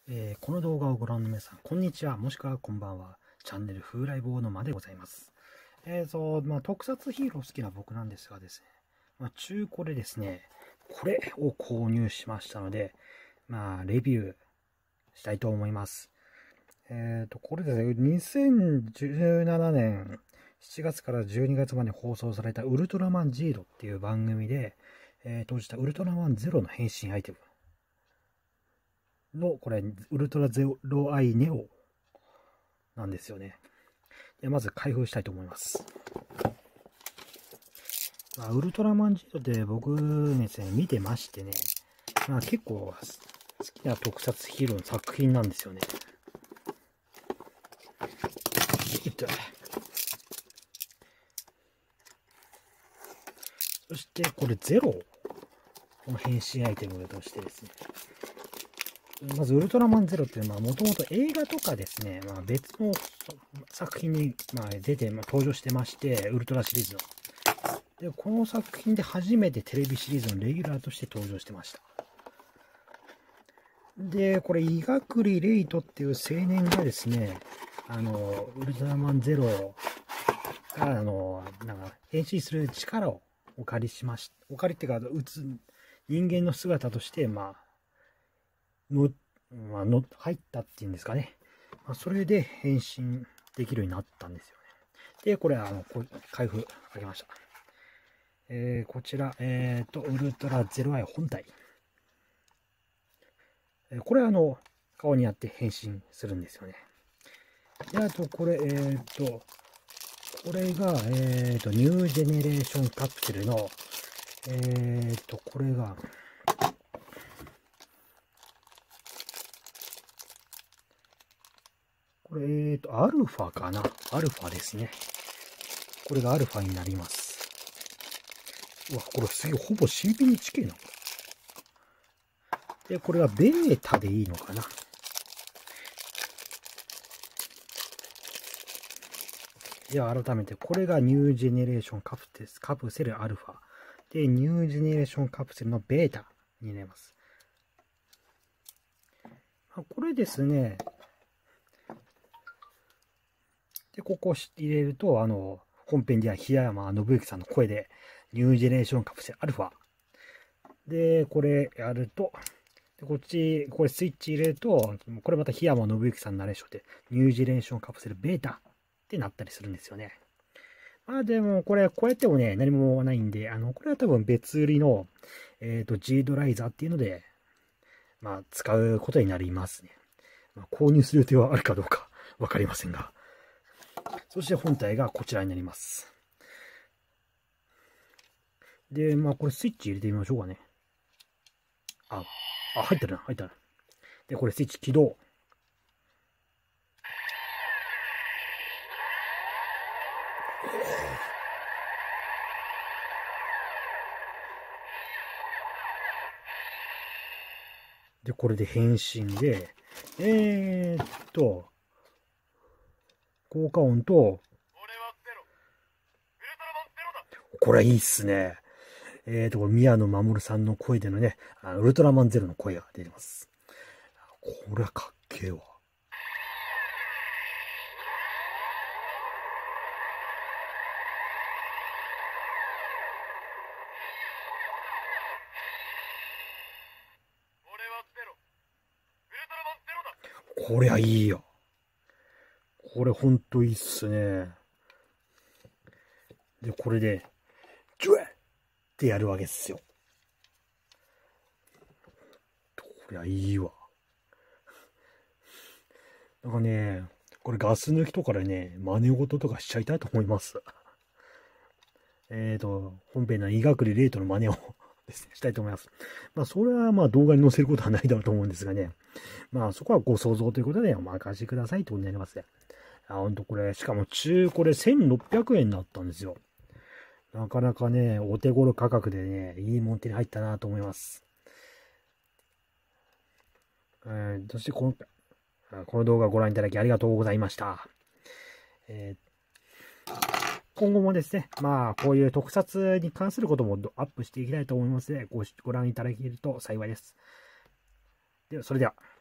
この動画をご覧の皆さん、こんにちは、もしくはこんばんは。チャンネル風来坊のまでございます。特撮ヒーロー好きな僕なんですがですね、中古でですね、これを購入しましたので、レビューしたいと思います。これですね、2017年7月から12月まで放送されたウルトラマンジーロっていう番組で、当時たウルトラマンゼロの変身アイテムの、これ、ウルトラゼロアイネオなんですよね。でまず開封したいと思います。ウルトラマンジーロで僕ですね、見てましてね、結構好きな特撮ヒーローの作品なんですよね。そしてこれゼロの変身アイテムとしてですね、まずウルトラマンゼロっていうのはもともと映画とかですね、別の作品に出て登場してまして、ウルトラシリーズの。で、この作品で初めてテレビシリーズのレギュラーとして登場してました。で、これ、イガクリ・レイトっていう青年がですね、ウルトラマンゼロが、変身する力をお借りしまし、お借りっていうか、人間の姿として、入ったっていうんですかね。それで変身できるようになったんですよね。で、これ、開封あげました。こちら、ウルトラゼロアイ本体。これ顔にやって変身するんですよね。で、あと、これ、これが、ニュージェネレーションカプセルの、これが、これ、アルファかな。アルファですね。これがアルファになります。うわ、これすげえ、ほぼ新品に近いな。で、これはベータでいいのかな。では改めて、これがニュージェネレーションカプセルアルファ。で、ニュージェネレーションカプセルのベータになります。これですね。で、ここを入れると、本編では檜山信之さんの声で、ニュージェネレーションカプセルアルファ。で、これやると、こっち、これスイッチ入れると、これまた檜山信之さんのナレーションで、ニュージェネレーションカプセルベータってなったりするんですよね。でも、これ、こうやってもね、何もないんで、これは多分別売りの、G ドライザーっていうので、使うことになりますね。購入する予定はあるかどうかわかりませんが。そして本体がこちらになります。で、これスイッチ入れてみましょうかね。入ってるな、入ったな。で、これスイッチ起動。で、これで変身で、効果音と、これいいっすね。これ宮野真守さんの声でのね、ウルトラマンゼロの声が出てます。これはかっけえわ。こりゃいいよ。これほんといいっすね。で、これで、ジュエってやるわけっすよ。こりゃいいわ。なんかね、これガス抜きとかでね、真似事とかしちゃいたいと思います。本編の医学でレートの真似をですね、したいと思います。それは動画に載せることはないだろうと思うんですがね。そこはご想像ということでお任せくださいということになりますね。ほんとこれ、しかも中古で1600円だったんですよ。なかなかね、お手頃価格でね、いいもん手に入ったなと思います。そしてこの動画をご覧いただきありがとうございました。今後もですね、こういう特撮に関することもアップしていきたいと思いますので、ご覧いただけると幸いです。それでは。